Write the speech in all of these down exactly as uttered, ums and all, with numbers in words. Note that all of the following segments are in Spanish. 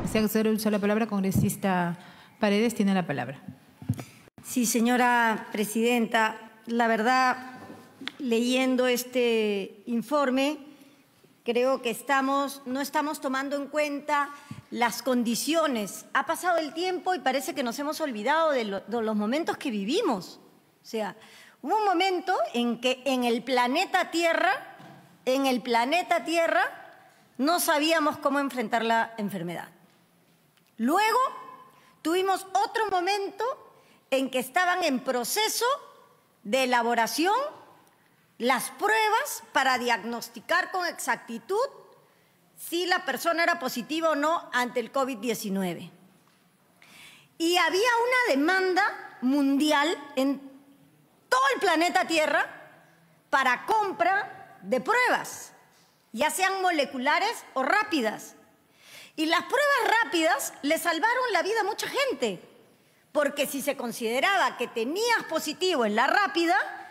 desea hacer uso de la palabra, congresista Paredes tiene la palabra. Sí, señora presidenta, la verdad, leyendo este informe, creo que estamos, no estamos tomando en cuenta las condiciones. Ha pasado el tiempo y parece que nos hemos olvidado de, lo, de los momentos que vivimos. O sea, hubo un momento en que en el planeta Tierra, en el planeta Tierra, no sabíamos cómo enfrentar la enfermedad. Luego tuvimos otro momento en que estaban en proceso de elaboración las pruebas para diagnosticar con exactitud si la persona era positiva o no ante el COVID diecinueve. Y había una demanda mundial en todo el planeta Tierra para compra de pruebas, ya sean moleculares o rápidas. Y las pruebas rápidas le salvaron la vida a mucha gente, porque si se consideraba que tenías positivo en la rápida,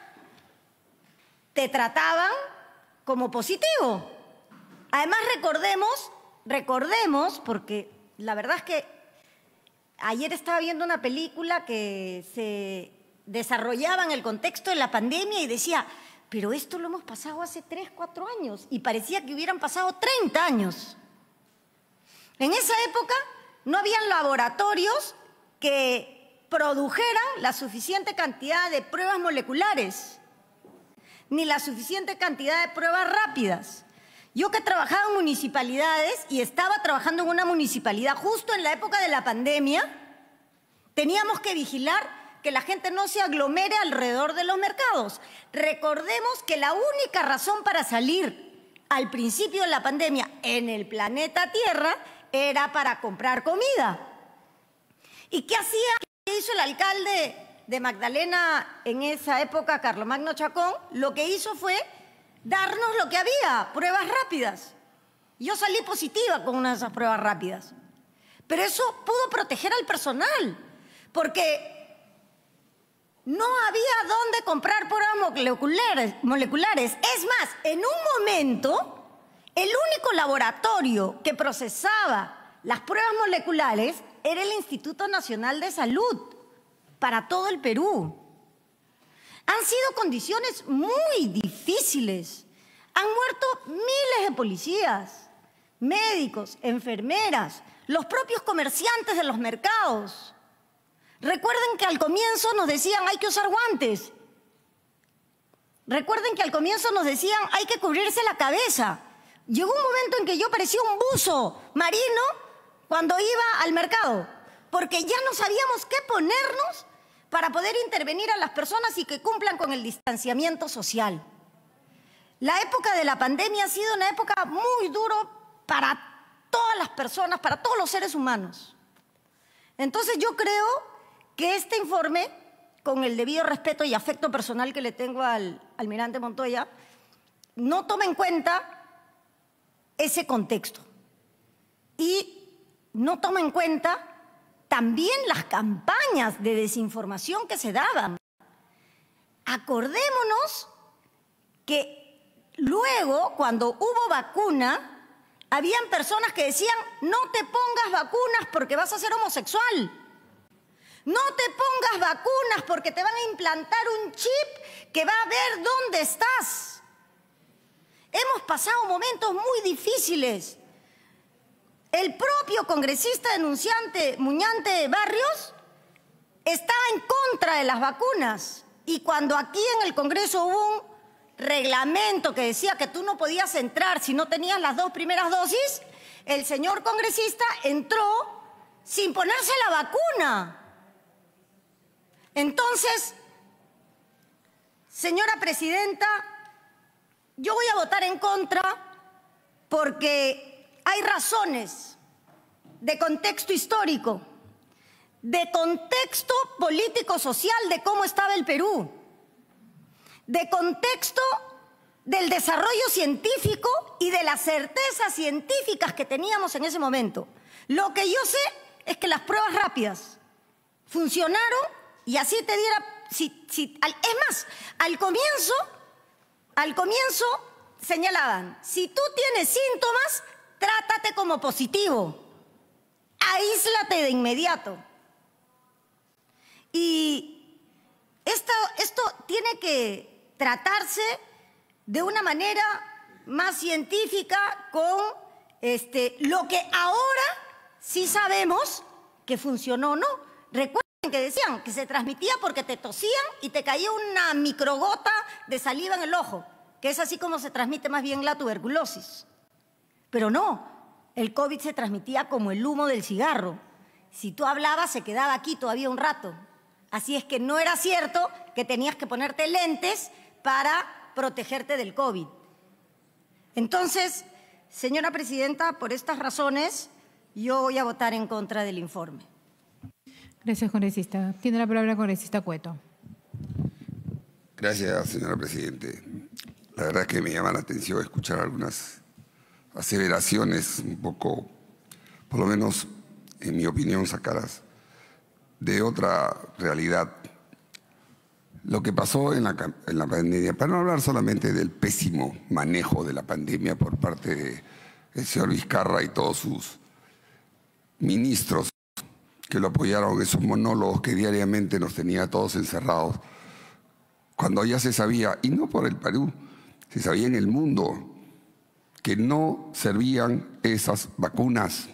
te trataban como positivo. Además, recordemos, recordemos, porque la verdad es que ayer estaba viendo una película que se desarrollaba en el contexto de la pandemia y decía, pero esto lo hemos pasado hace tres, cuatro años, y parecía que hubieran pasado treinta años. En esa época no habían laboratorios que produjeran la suficiente cantidad de pruebas moleculares, ni la suficiente cantidad de pruebas rápidas. Yo que trabajaba en municipalidades y estaba trabajando en una municipalidad justo en la época de la pandemia, teníamos que vigilar que la gente no se aglomere alrededor de los mercados. Recordemos que la única razón para salir al principio de la pandemia en el planeta Tierra era para comprar comida. ¿Y qué hacía? ¿Qué hizo el alcalde de Magdalena en esa época, Carlomagno Chacón? Lo que hizo fue darnos lo que había, pruebas rápidas. Yo salí positiva con una de esas pruebas rápidas. Pero eso pudo proteger al personal, porque no había dónde comprar pruebas moleculares, moleculares. Es más, en un momento, el único laboratorio que procesaba las pruebas moleculares era el Instituto Nacional de Salud para todo el Perú. Han sido condiciones muy difíciles. Han muerto miles de policías, médicos, enfermeras, los propios comerciantes de los mercados. Recuerden que al comienzo nos decían hay que usar guantes. Recuerden que al comienzo nos decían hay que cubrirse la cabeza. Llegó un momento en que yo parecía un buzo marino cuando iba al mercado, porque ya no sabíamos qué ponernos para poder intervenir a las personas y que cumplan con el distanciamiento social. La época de la pandemia ha sido una época muy dura para todas las personas, para todos los seres humanos. Entonces yo creo que este informe, con el debido respeto y afecto personal que le tengo al almirante Montoya, no toma en cuenta ese contexto y no toma en cuenta también las campañas de desinformación que se daban. Acordémonos que luego, cuando hubo vacuna, habían personas que decían no te pongas vacunas porque vas a ser homosexual. No te pongas vacunas porque te van a implantar un chip que va a ver dónde estás. Hemos pasado momentos muy difíciles. El propio congresista denunciante Muñante Barrios estaba en contra de las vacunas. Y cuando aquí en el Congreso hubo un reglamento que decía que tú no podías entrar si no tenías las dos primeras dosis, el señor congresista entró sin ponerse la vacuna. Entonces, señora presidenta, yo voy a votar en contra porque hay razones de contexto histórico, de contexto político-social de cómo estaba el Perú, de contexto del desarrollo científico y de las certezas científicas que teníamos en ese momento. Lo que yo sé es que las pruebas rápidas funcionaron y así te diera... Si, si, al, es más, al comienzo, al comienzo señalaban, si tú tienes síntomas, trátate como positivo. aíslate de inmediato. Y esto, esto tiene que tratarse de una manera más científica con este, lo que ahora sí sabemos que funcionó o no. Recuerden que decían que se transmitía porque te tosían y te caía una microgota de saliva en el ojo, que es así como se transmite más bien la tuberculosis. Pero no, el COVID se transmitía como el humo del cigarro. Si tú hablabas, se quedaba aquí todavía un rato. Así es que no era cierto que tenías que ponerte lentes para protegerte del COVID. Entonces, señora presidenta, por estas razones, yo voy a votar en contra del informe. Gracias, congresista. Tiene la palabra el congresista Cueto. Gracias, señora presidente. La verdad es que me llama la atención escuchar algunas aseveraciones un poco, por lo menos en mi opinión, sacadas de otra realidad. Lo que pasó en la, en la pandemia, para no hablar solamente del pésimo manejo de la pandemia por parte del señor Vizcarra y todos sus ministros que lo apoyaron, esos monólogos que diariamente nos tenía a todos encerrados, cuando ya se sabía, y no por el Perú, se sabía en el mundo, que no servían esas vacunas.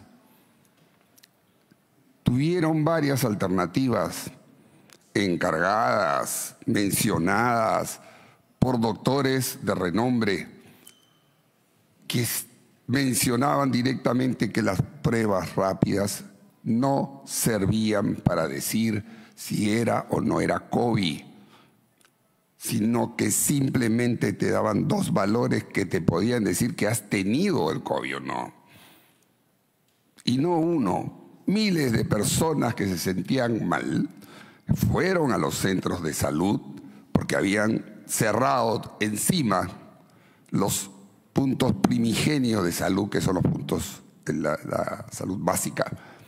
Tuvieron varias alternativas encargadas, mencionadas por doctores de renombre, que mencionaban directamente que las pruebas rápidas no servían para decir si era o no era COVID, sino que simplemente te daban dos valores que te podían decir que has tenido el COVID o no. Y no uno. Miles de personas que se sentían mal fueron a los centros de salud porque habían cerrado encima los puntos primigenios de salud, que son los puntos de la, la salud básica.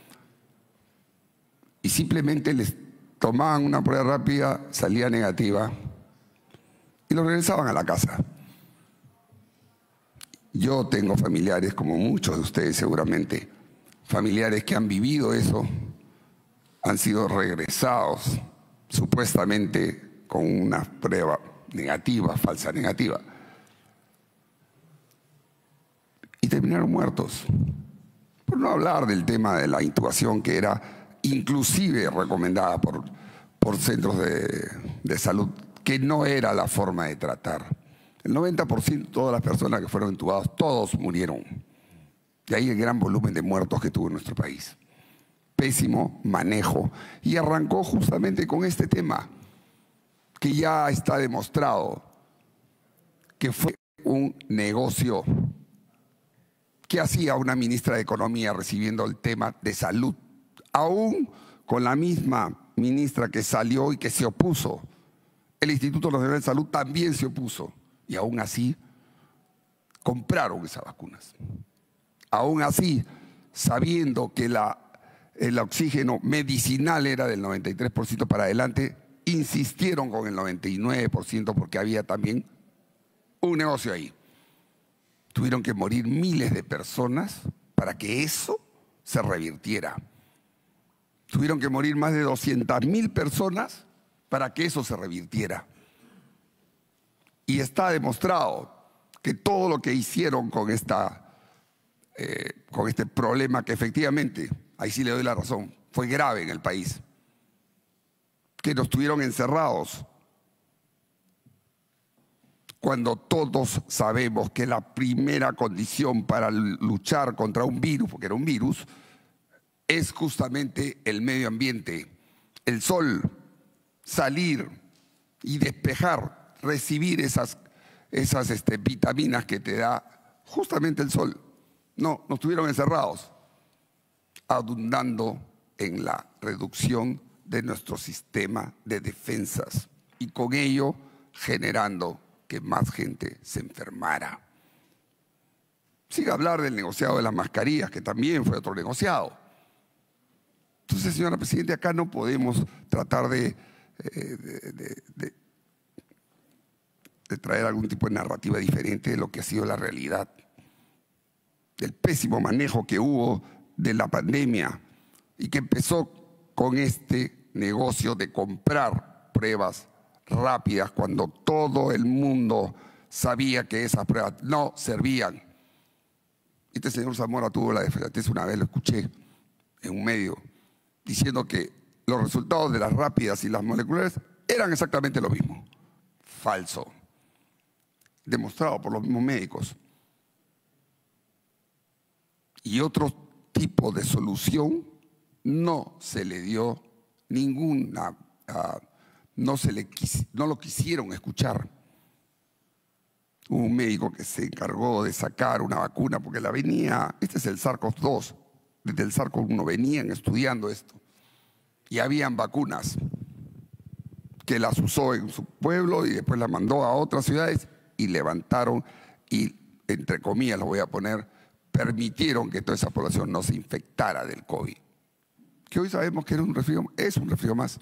Y simplemente les tomaban una prueba rápida, salía negativa y lo regresaban a la casa. Yo tengo familiares, como muchos de ustedes seguramente, familiares que han vivido eso, han sido regresados supuestamente con una prueba negativa, falsa negativa, y terminaron muertos. Por no hablar del tema de la intubación, que era inclusive recomendada por, por centros de, de salud, que no era la forma de tratar. El noventa por ciento de todas las personas que fueron intubadas, todos murieron. De ahí el gran volumen de muertos que tuvo nuestro país. Pésimo manejo. Y arrancó justamente con este tema, que ya está demostrado que fue un negocio. ¿Qué hacía una ministra de Economía recibiendo el tema de salud? Aún con la misma ministra que salió y que se opuso. El Instituto Nacional de Salud también se opuso. Y aún así compraron esas vacunas. Aún así, sabiendo que la, el oxígeno medicinal era del noventa y tres por ciento para adelante, insistieron con el noventa y nueve por ciento porque había también un negocio ahí. Tuvieron que morir miles de personas para que eso se revirtiera. Tuvieron que morir más de doscientas mil personas para que eso se revirtiera. Y está demostrado que todo lo que hicieron con esta... Eh, con este problema que efectivamente, ahí sí le doy la razón, fue grave en el país, que nos tuvieron encerrados, cuando todos sabemos que la primera condición para luchar contra un virus, porque era un virus, es justamente el medio ambiente, el sol, salir y despejar, recibir esas, esas este, vitaminas que te da justamente el sol. No, nos tuvieron encerrados, abundando en la reducción de nuestro sistema de defensas y con ello generando que más gente se enfermara. Sin hablar del negociado de las mascarillas, que también fue otro negociado. Entonces, señora Presidenta, acá no podemos tratar de, eh, de, de, de, de traer algún tipo de narrativa diferente de lo que ha sido la realidad. Del pésimo manejo que hubo de la pandemia, y que empezó con este negocio de comprar pruebas rápidas cuando todo el mundo sabía que esas pruebas no servían. Este señor Zamora tuvo la desfachatez, una vez lo escuché en un medio, diciendo que los resultados de las rápidas y las moleculares eran exactamente lo mismo. Falso. Demostrado por los mismos médicos. Y otro tipo de solución no se le dio ninguna, uh, no, se le quis, no lo quisieron escuchar. Hubo un médico que se encargó de sacar una vacuna porque la venía, este es el SARS-CoV dos, desde el SARS-CoV uno venían estudiando esto. Y habían vacunas que las usó en su pueblo y después las mandó a otras ciudades y levantaron y, entre comillas, lo voy a poner, permitieron que toda esa población no se infectara del COVID. Que hoy sabemos que era un resfrío, es un resfrío más.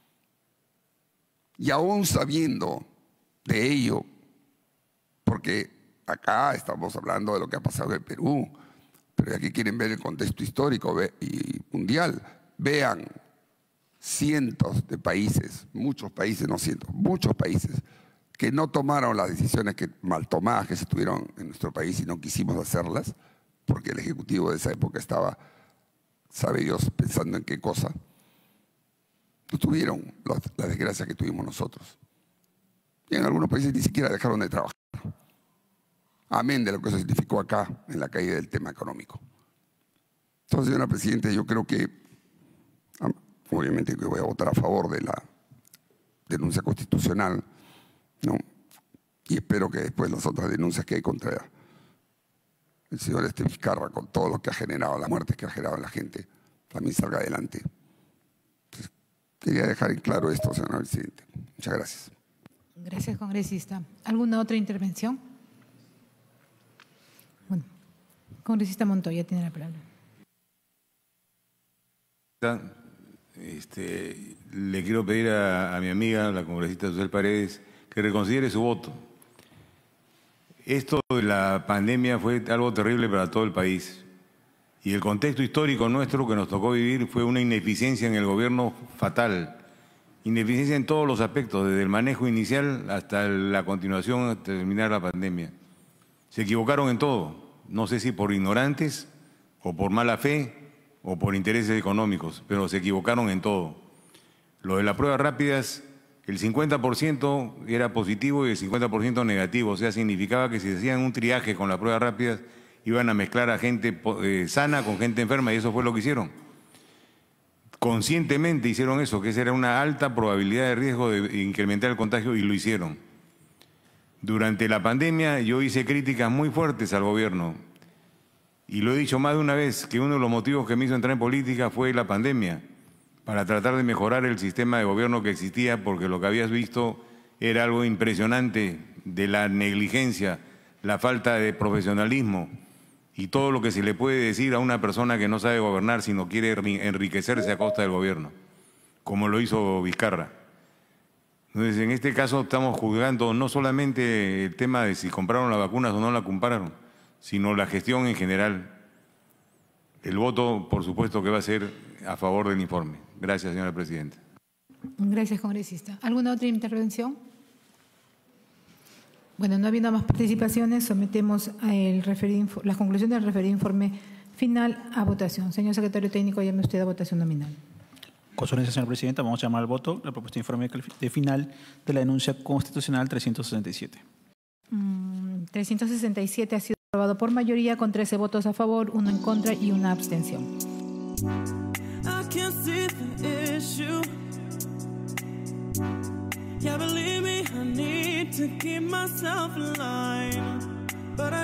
Y aún sabiendo de ello, porque acá estamos hablando de lo que ha pasado en el Perú, pero aquí quieren ver el contexto histórico y mundial, vean cientos de países, muchos países, no cientos, muchos países, que no tomaron las decisiones que, mal tomadas que se tuvieron en nuestro país y no quisimos hacerlas, porque el Ejecutivo de esa época estaba, sabe Dios, pensando en qué cosa. No tuvieron la, la desgracia que tuvimos nosotros. Y en algunos países ni siquiera dejaron de trabajar. Amén de lo que eso significó acá, en la caída del tema económico. Entonces, señora Presidenta, yo creo que, obviamente que voy a votar a favor de la denuncia constitucional, ¿no? Y espero que después las otras denuncias que hay contra el señor este Vizcarra, con todo lo que ha generado, las muertes que ha generado en la gente, también salga adelante. Entonces, quería dejar en claro esto, señora Presidenta. Muchas gracias. Gracias, congresista. ¿Alguna otra intervención? Bueno, congresista Montoya tiene la palabra. Este, le quiero pedir a, a mi amiga, la congresista Susel Paredes, que reconsidere su voto. Esto de la pandemia fue algo terrible para todo el país y el contexto histórico nuestro que nos tocó vivir fue una ineficiencia en el gobierno fatal, ineficiencia en todos los aspectos, desde el manejo inicial hasta la continuación hasta terminar la pandemia. Se equivocaron en todo, no sé si por ignorantes o por mala fe o por intereses económicos, pero se equivocaron en todo. Lo de las pruebas rápidas, el cincuenta por ciento era positivo y el cincuenta por ciento negativo, o sea, significaba que si hacían un triaje con las pruebas rápidas, iban a mezclar a gente eh, sana con gente enferma y eso fue lo que hicieron. Conscientemente hicieron eso, que esa era una alta probabilidad de riesgo de incrementar el contagio y lo hicieron. Durante la pandemia yo hice críticas muy fuertes al gobierno y lo he dicho más de una vez que uno de los motivos que me hizo entrar en política fue la pandemia, para tratar de mejorar el sistema de gobierno que existía, porque lo que habías visto era algo impresionante de la negligencia, la falta de profesionalismo y todo lo que se le puede decir a una persona que no sabe gobernar, sino quiere enriquecerse a costa del gobierno, como lo hizo Vizcarra. Entonces, en este caso estamos juzgando no solamente el tema de si compraron las vacunas o no las compraron, sino la gestión en general. El voto, por supuesto, que va a ser a favor del informe. Gracias, señora Presidenta. Gracias, congresista. ¿Alguna otra intervención? Bueno, no habiendo más participaciones, sometemos a el referido, las conclusiones del referido informe final a votación. Señor secretario técnico, llame usted a votación nominal. Con su audiencia, señora Presidenta, vamos a llamar al voto la propuesta de informe de final de la denuncia constitucional trescientos sesenta y siete. Mm, trescientos sesenta y siete ha sido aprobado por mayoría con trece votos a favor, uno en contra y una abstención. I can't see the issue. Yeah, believe me, I need to keep myself alive. But I